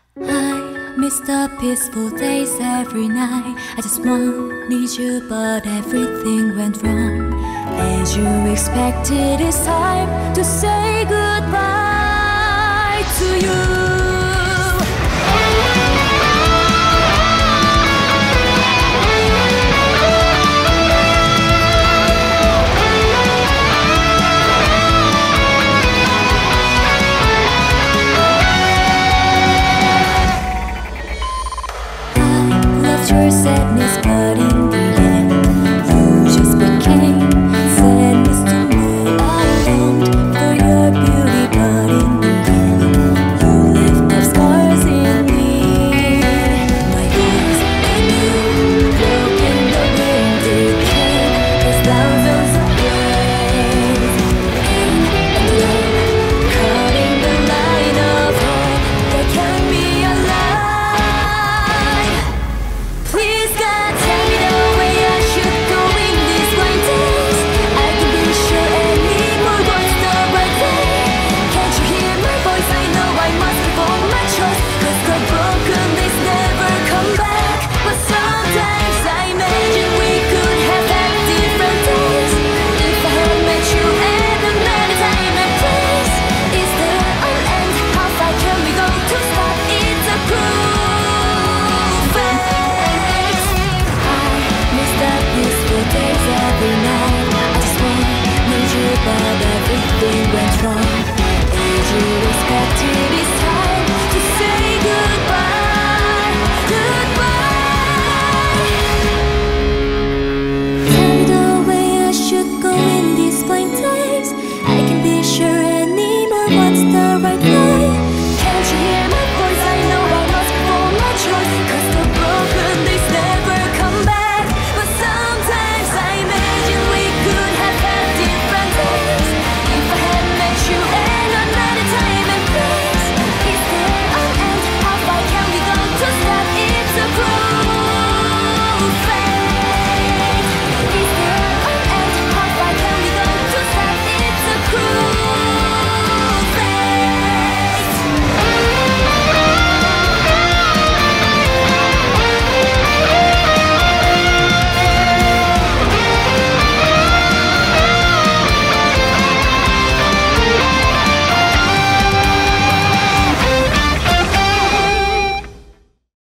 I miss the peaceful days every night. I just wanted you, but everything went wrong. As you expected, it's time to say goodbye to you. Your sadness, but in